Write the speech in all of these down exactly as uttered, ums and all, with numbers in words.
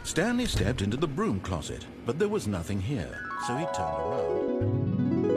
Stanley stepped into the broom closet, but there was nothing here, so he turned around.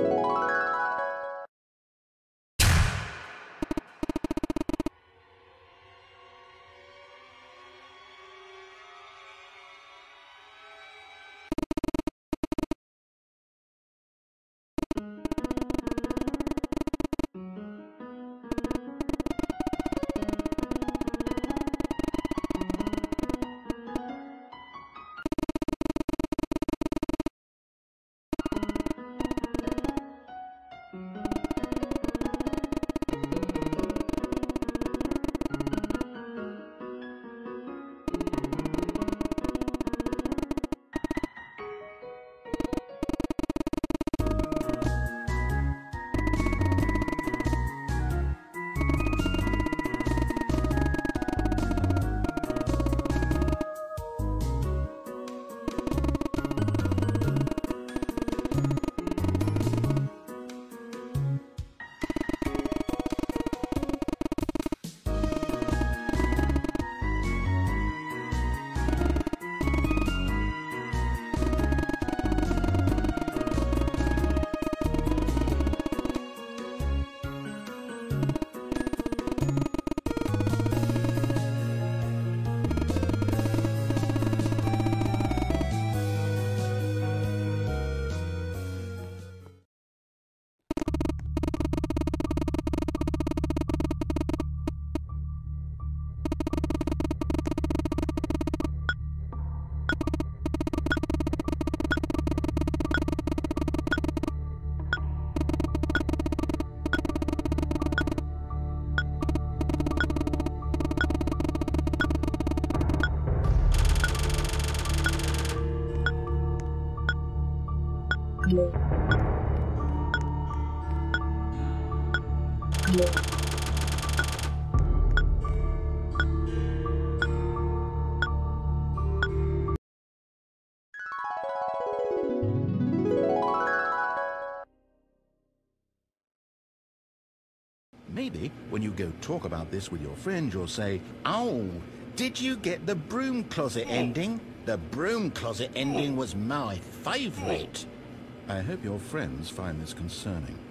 Maybe when you go talk about this with your friend, you'll say, "Oh, did you get the Broom Closet ending? The Broom Closet ending was my favorite." I hope your friends find this concerning.